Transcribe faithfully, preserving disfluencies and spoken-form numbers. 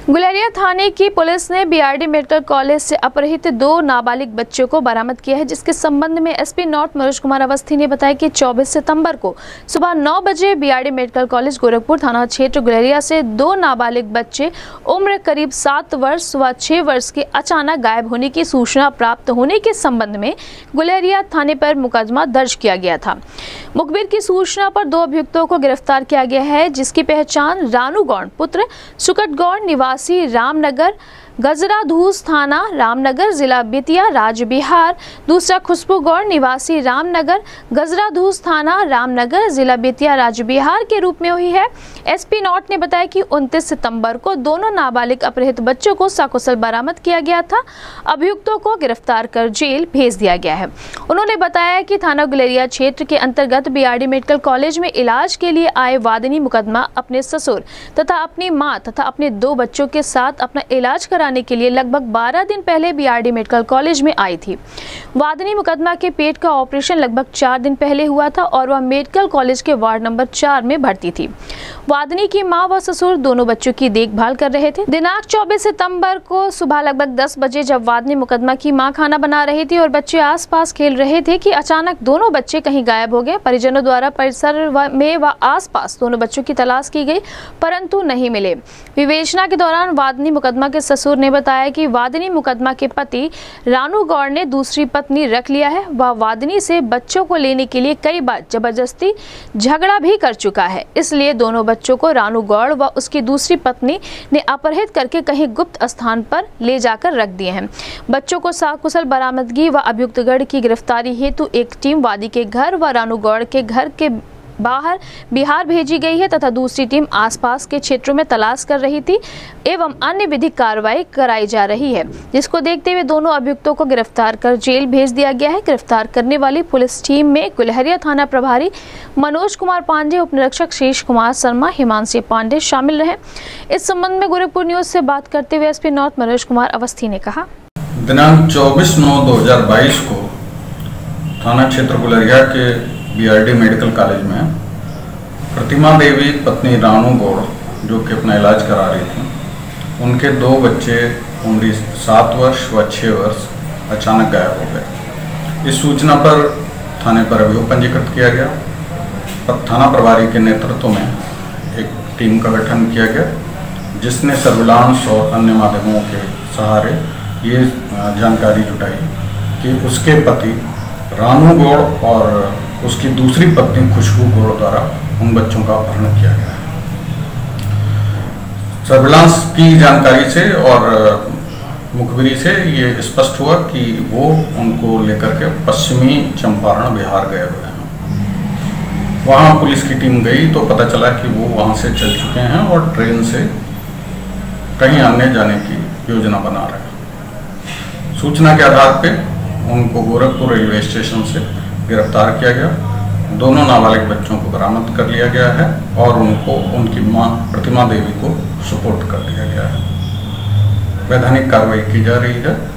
गुलेरिया थाने की पुलिस ने BRD medical college से अपहृत दो नाबालिग बच्चों को बरामद किया है, जिसके संबंध में एसपी नॉर्थ मनोज कुमार अवस्थी ने बताया कि चौबीस सितंबर को सुबह नौ बजे बीआरडी मेडिकल कॉलेज गोरखपुर थाना क्षेत्र गुलेरिया से दो नाबालिग बच्चे उम्र करीब सात वर्ष व छह वर्ष के अचानक गायब होने की सूचना प्राप्त होने के संबंध में गुलेरिया थाने पर मुकदमा दर्ज किया गया था। मुखबिर की सूचना पर दो अभियुक्तों को गिरफ्तार किया गया है, जिसकी पहचान रानू गौड़ पुत्र सुकट गौड़ निवासी रामनगर गजराधूस थाना रामनगर जिला बेतिया राज्य बिहार, दूसरा खुशबू गौड़ निवासी रामनगर गजराधूस थाना रामनगर जिला बेतिया राज्य बिहार के रूप में हुई है। एसपी नॉर्थ ने बताया कि उनतीस सितंबर को दोनों नाबालिग अपहृत बच्चों को सकुशल बरामद किया गया था। अभियुक्तों को गिरफ्तार कर जेल भेज दिया गया है। उन्होंने बताया कि थाना गुलेरिया क्षेत्र के अंतर्गत बीआरडी मेडिकल कॉलेज में इलाज के लिए आए वादिनी मुकदमा अपने ससुर तथा अपनी मां तथा अपने दो बच्चों के साथ अपना इलाज कराने के लिए लगभग बारह दिन पहले बीआरडी मेडिकल कॉलेज में आई थी। वादिनी मुकदमा के पेट का ऑपरेशन लगभग चार दिन पहले हुआ था और वह मेडिकल कॉलेज के वार्ड नंबर चार में भर्ती थी। वादिनी की मां व ससुर दोनों बच्चों की देखभाल कर रहे थे। दिनांक चौबीस सितंबर को सुबह लगभग दस बजे जब वादिनी मुकदमा की मां खाना बना रही थी और बच्चे आसपास खेल रहे थे कि अचानक दोनों बच्चे कहीं गायब हो गए। परिजनों द्वारा परिसर में व आसपास दोनों बच्चों की तलाश की गई, परंतु नहीं मिले। विवेचना के दौरान वादिनी मुकदमा के ससुर ने बताया कि वादिनी मुकदमा के पति रानू गौड़ ने दूसरी पत्नी रख लिया है। वह वादिनी से बच्चों को लेने के लिए कई बार जबरदस्ती झगड़ा भी कर चुका है, इसलिए दोनों बच्चों को रानू गौड़ व उसकी दूसरी पत्नी ने अपहृत करके कहीं गुप्त स्थान पर ले जाकर रख दिए हैं। बच्चों को सकुशल बरामदगी व अभियुक्तगण की गिरफ्तारी हेतु एक टीम वादी के घर व रानू गौड़ के घर के बाहर बिहार भेजी गई है तथा दूसरी टीम आसपास के क्षेत्रों में तलाश कर रही थी एवं अन्य विधिक कार्रवाई कराई जा रही है, जिसको देखते हुए दोनों अभियुक्तों को गिरफ्तार कर जेल भेज दिया गया है। गिरफ्तार करने वाली पुलिस टीम में गुलेरिया थाना प्रभारी मनोज कुमार पांडे, उप निरीक्षक शेष कुमार शर्मा, हिमांशी पांडे शामिल रहे। इस संबंध में गोरखपुर न्यूज से बात करते हुए एसपी नॉर्थ मनोज कुमार अवस्थी ने कहा, दिनांक चौबीस नौ दो हजार बाईस को थाना क्षेत्र गुलेरिया के बीआरडी मेडिकल कॉलेज में प्रतिमा देवी पत्नी रानू गौड़, जो कि अपना इलाज करा रही थी, उनके दो बच्चे उम्र सात वर्ष व छः वर्ष अचानक गायब हो गए। इस सूचना पर थाने पर अभियोग पंजीकृत किया गया। थाना प्रभारी के नेतृत्व में एक टीम का गठन किया गया, जिसने सर्विलांस और अन्य माध्यमों के सहारे ये जानकारी जुटाई कि उसके पति रानू गौड़ और उसकी दूसरी पत्नी खुशबू गौड़ द्वारा उन बच्चों का अपहरण किया गया है। सर्विलांस की जानकारी से और मुखबिरी से ये स्पष्ट हुआ कि वो उनको लेकर के पश्चिमी चंपारण बिहार गए हुए हैं। वहाँ पुलिस की टीम गई तो पता चला कि वो वहाँ से चल चुके हैं और ट्रेन से कहीं अन्य जाने की योजना बना रहे हैं। सूचना के आधार पे उनको गोरखपुर रेलवे स्टेशन से गिरफ्तार किया गया। दोनों नाबालिग बच्चों को बरामद कर लिया गया है और उनको उनकी मां प्रतिमा देवी को सुपुर्द कर दिया गया है। वैधानिक कार्रवाई की जा रही है।